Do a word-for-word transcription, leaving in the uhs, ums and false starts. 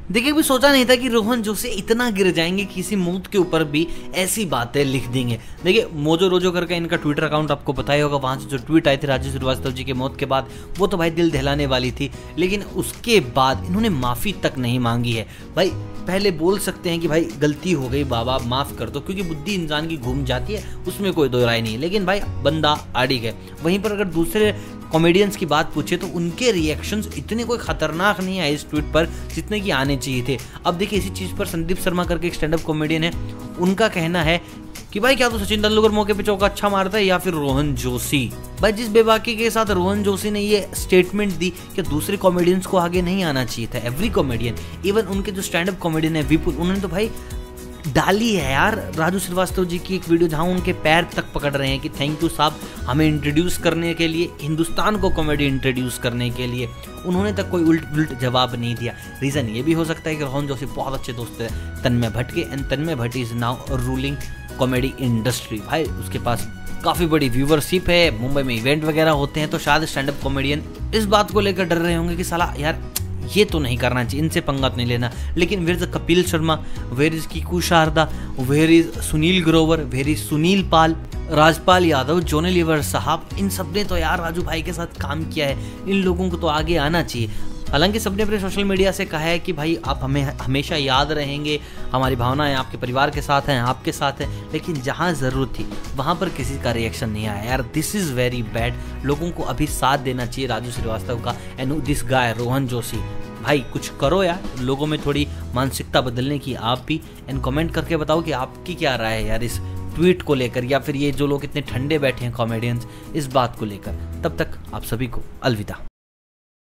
देखिए भी सोचा नहीं था कि रोहन जोशी इतना गिर जाएंगे, किसी मौत के ऊपर भी ऐसी बातें लिख देंगे। देखिए मोजो रोजो करके इनका ट्विटर अकाउंट आपको पता ही होगा, वहां से जो ट्वीट आई थी राजू श्रीवास्तव जी के मौत के बाद, वो तो भाई दिल दहलाने वाली थी। लेकिन उसके बाद इन्होंने माफी तक नहीं मांगी है। भाई पहले बोल सकते हैं कि भाई गलती हो गई बाबा माफ कर दो, क्योंकि बुद्धि इंसान की घूम जाती है, उसमें कोई दो राय नहीं है। लेकिन भाई बंदा अड़िग है। वहीं पर अगर दूसरे कॉमेडियंस की बात पूछे तो उनके रिएक्शंस इतने कोई खतरनाक नहीं आए इस ट्वीट पर जितने कि आने चाहिए थे। अब देखिए इसी चीज पर संदीप शर्मा करके एक स्टैंड अप कॉमेडियन है, उनका कहना है कि भाई क्या तो सचिन तेंदुलकर मौके पे चौका अच्छा मारता है या फिर रोहन जोशी। भाई जिस बेबाकी के साथ रोहन जोशी ने ये स्टेटमेंट दी कि दूसरे कॉमेडियंस को आगे नहीं आना चाहिए था, एवरी कॉमेडियन, इवन उनके जो स्टैंड अप कॉमेडियन है विपुल, उन्होंने तो भाई डाली है यार राजू श्रीवास्तव जी की एक वीडियो जहां उनके पैर तक पकड़ रहे हैं कि थैंक यू साहब हमें इंट्रोड्यूस करने के लिए, हिंदुस्तान को कॉमेडी इंट्रोड्यूस करने के लिए। उन्होंने तक कोई उल्ट उल्ट जवाब नहीं दिया। रीज़न ये भी हो सकता है कि रोहन जोशी बहुत अच्छे दोस्त है तन्मय भट्ट के, and Tanmay Bhat is now ruling comedy industry. भाई उसके पास काफ़ी बड़ी व्यूवरशिप है, मुंबई में इवेंट वगैरह होते हैं, तो शायद स्टैंड अप कॉमेडियन इस बात को लेकर डर रहे होंगे कि साला यार ये तो नहीं करना चाहिए, इनसे पंगा नहीं लेना। लेकिन where is Kapil Sharma, where is Kiku Sharda, where is Sunil Grover, where is Sunil Pal, Rajpal Yadav, Johnny Lever साहब, इन सब ने तो यार राजू भाई के साथ काम किया है, इन लोगों को तो आगे आना चाहिए। हालांकि सबने अपने सोशल मीडिया से कहा है कि भाई आप हमें हमेशा याद रहेंगे, हमारी भावनाएं आपके परिवार के साथ हैं, आपके साथ हैं। लेकिन जहां ज़रूरत थी वहां पर किसी का रिएक्शन नहीं आया यार, दिस इज़ वेरी बैड। लोगों को अभी साथ देना चाहिए राजू श्रीवास्तव का and this guy Rohan Joshi. भाई कुछ करो यार, लोगों में थोड़ी मानसिकता बदलने की आप भी, एंड कमेंट करके बताओ कि आपकी क्या राय है यार इस ट्वीट को लेकर, या फिर ये जो लोग इतने ठंडे बैठे हैं कॉमेडियंस इस बात को लेकर। तब तक आप सभी को अलविदा।